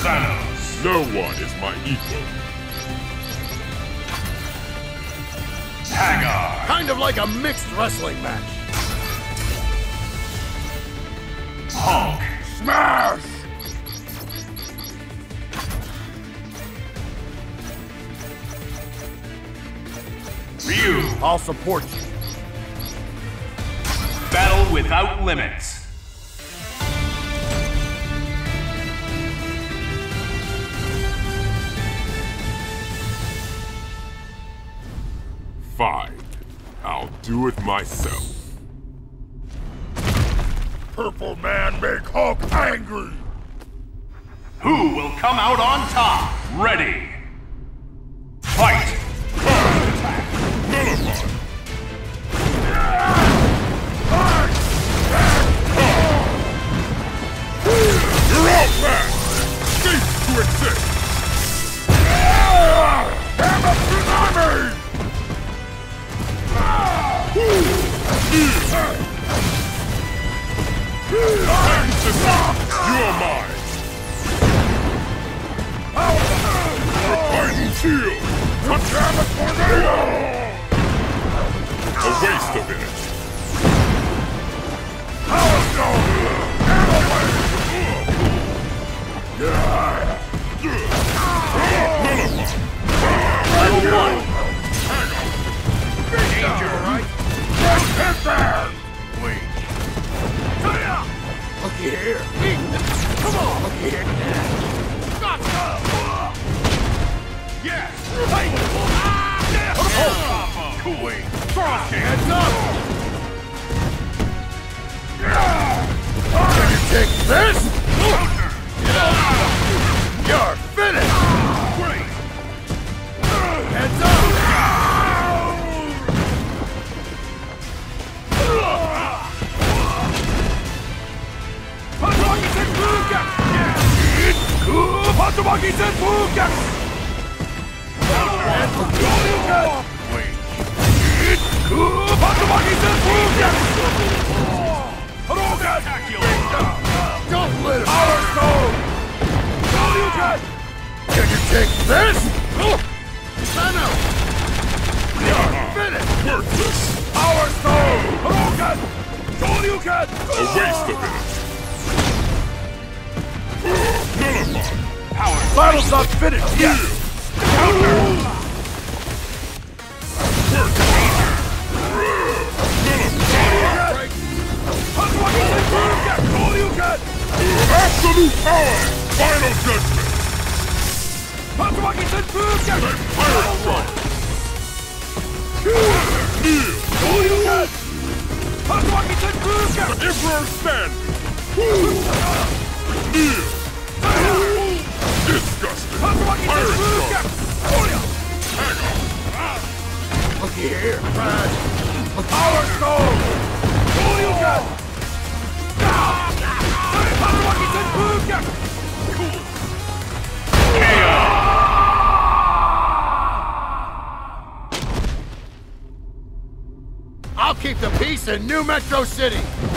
Thanos. No one is my equal. Haggar. Kind of like a mixed wrestling match. Hulk. Smash! Ryu. I'll support you. Battle without limits. Fine. I'll do it myself. Purple Man make Hulk angry! Who will come out on top? Ready. Fight. Nullify. You're all back! Cease to exist! Damn it, tsunami! You're mine! Titan shield! Damn it, tornado! A waste of energy. Power Stone! Damn away! Level 1. Danger, right? Just hit there! Wait. Looky here. Come on, looky here. Gotcha! Yes. Hey! Cool. Heads up! Can you take this? Counter. You're finished! Great. Heads up! Hatsumaki Senpu Gak! Hatsumaki Senpu Gak! Wait. Hatsumaki Senpu Gak! Hadouken! Don't let him! Power Stone! Hadouken! Can you take this? Thanos! You're finished! Worthless! Power Stone! Hadouken! Hadouken! A waste of energy. Nullify! Power. Battle's not finished yet! Counter. Absolute power! Final judgment! Hatsumaki Senpu Gak! Pirate strike! Kneel! Hadouken! Hatsumaki Senpu Gak! The Emperor stands! Kneel! Disgusting! Hatsumaki Pirate Senpu strike! Gak! Hang on! Looky here, Brad! Power Stone! Hadouken! Hatsumaki Senpu Gak! I'll keep the peace in New Metro City!